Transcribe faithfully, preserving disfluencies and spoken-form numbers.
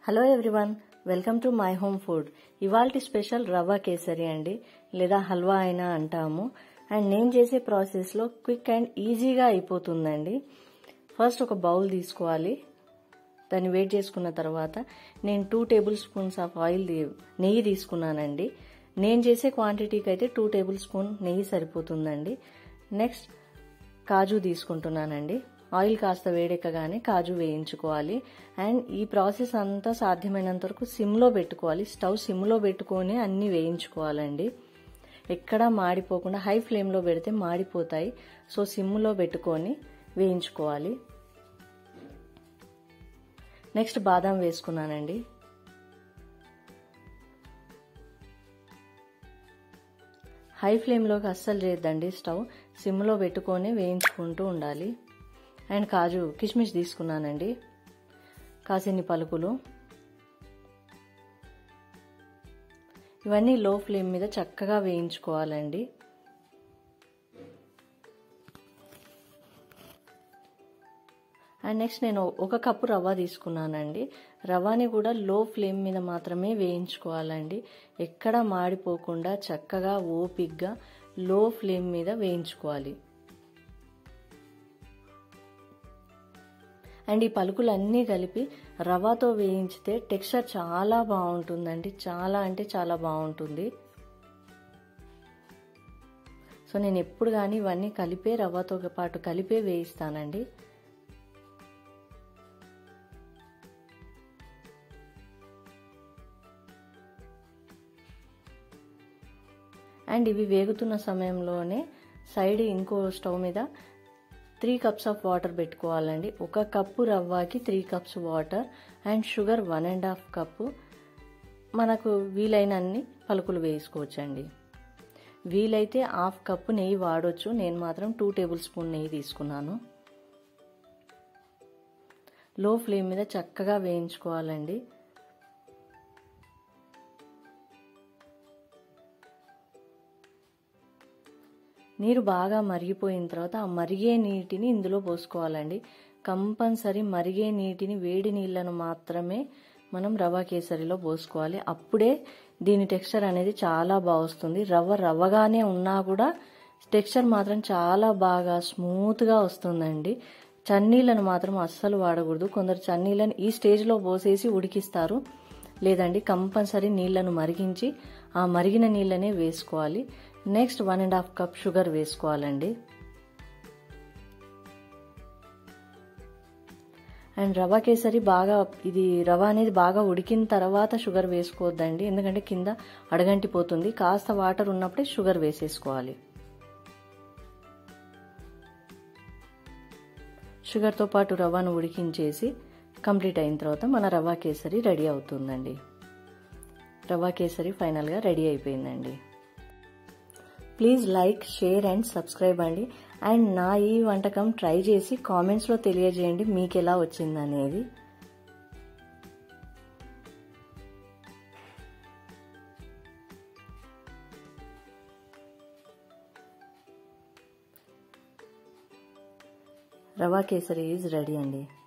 Hello everyone, welcome to my home food. ఇవాల్టి special rava kesari అండి, లేదా హల్వా అయినా అంటాము. అండ్ నేను చేసే ప్రాసెస్లో క్విక్ అండ్ ఈజీగా అయిపోతుందండి. ఫస్ట్ ఒక బౌల్ తీసుకోవాలి. దాన్ని వేడి చేసుకున్న తర్వాత నేను two tablespoons of oil నెయ్యి తీసుకున్నానండి. నేను చేసే క్వాంటిటీకి అయితే టూ టేబుల్ స్పూన్ నెయ్యి సరిపోతుందండి. నెక్స్ట్ కాజు తీసుకుంటున్నానండి. ఆయిల్ కాస్త వేడెక్కగానే కాజు వేయించుకోవాలి. అండ్ ఈ ప్రాసెస్ అంతా సాధ్యమైనంత వరకు సిమ్లో పెట్టుకోవాలి. స్టవ్ సిమ్లో పెట్టుకొని అన్నీ వేయించుకోవాలండి. ఎక్కడా మాడిపోకుండా, హై ఫ్లేమ్లో పెడితే మాడిపోతాయి. సో సిమ్లో పెట్టుకొని వేయించుకోవాలి. నెక్స్ట్ బాదం వేసుకున్నానండి. హై ఫ్లేమ్లోకి అస్సలు చేయొద్దండి, స్టవ్ సిమ్లో పెట్టుకొని వేయించుకుంటూ ఉండాలి. అండ్ కాజు కిస్మిస్ తీసుకున్నానండి, కాసిన్ని పలుకులు. ఇవన్నీ లో ఫ్లేమ్ మీద చక్కగా వేయించుకోవాలండి. అండ్ నెక్స్ట్ నేను ఒక కప్పు రవ్వ తీసుకున్నానండి. రవ్వని కూడా లో ఫ్లేమ్ మీద మాత్రమే వేయించుకోవాలండి. ఎక్కడ మాడిపోకుండా చక్కగా ఓపిగ్గా లో ఫ్లేమ్ మీద వేయించుకోవాలి. అండ్ ఈ పలుకులన్నీ కలిపి రవ్వతో వేయించితే టెక్స్చర్ చాలా బాగుంటుందండి. చాలా అంటే చాలా బాగుంటుంది. సో నేను ఎప్పుడు కానీ ఇవన్నీ కలిపే రవ్వతో పాటు కలిపే వేయిస్తానండి. అండ్ ఇవి వేగుతున్న సమయంలోనే సైడ్ ఇంకో స్టవ్ మీద త్రీ కప్స్ ఆఫ్ వాటర్ పెట్టుకోవాలండి. ఒక కప్పు రవ్వకి three cups water and sugar one and half cup. మనకు వీలైనన్ని పలుకులు వేసుకోవచ్చండి. వీలైతే హాఫ్ కప్పు నెయ్యి వాడవచ్చు. నేను మాత్రం టూ టేబుల్ స్పూన్ నెయ్యి తీసుకున్నాను. లో ఫ్లేమ్ మీద చక్కగా వేయించుకోవాలండి. నీరు బాగా మరిగిపోయిన తర్వాత ఆ మరిగే నీటిని ఇందులో పోసుకోవాలండి. కంపల్సరీ మరిగే నీటిని, వేడి నీళ్లను మాత్రమే మనం రవ్వ కేసరిలో పోసుకోవాలి. అప్పుడే దీని టెక్స్చర్ అనేది చాలా బాగా వస్తుంది. రవ్వ రవ్వగానే ఉన్నా కూడా టెక్స్చర్ మాత్రం చాలా బాగా స్మూత్గా వస్తుందండి. చన్నీళ్ళను మాత్రం అస్సలు వాడకూడదు. కొందరు చన్నీళ్ళని ఈ స్టేజ్లో పోసేసి ఉడికిస్తారు. లేదండి, కంపల్సరీ నీళ్లను మరిగించి ఆ మరిగిన నీళ్ళనే వేసుకోవాలి. Next one and half cup sugar వేసుకోవాలండి. అండ్ రవ్వ కేసరి బాగా ఇది రవ్వ అనేది బాగా ఉడికిన తర్వాత షుగర్ వేసుకోవద్దండి, ఎందుకంటే కింద అడగంటిపోతుంది. కాస్త వాటర్ ఉన్నప్పుడే షుగర్ వేసేసుకోవాలి. షుగర్తో పాటు రవ్వను ఉడికించేసి కంప్లీట్ అయిన తర్వాత మన రవ్వ కేసరి రెడీ అవుతుందండి. రవ్వ కేసరి ఫైనల్గా రెడీ అయిపోయిందండి. Please like, share and subscribe అండి. అండ్ నా ఈ వంటకం ట్రై చేసి కామెంట్స్లో తెలియజేయండి మీకు ఎలా వచ్చిందనేది. రవ్వ కేసరి ఈజ్ రెడీ అండి.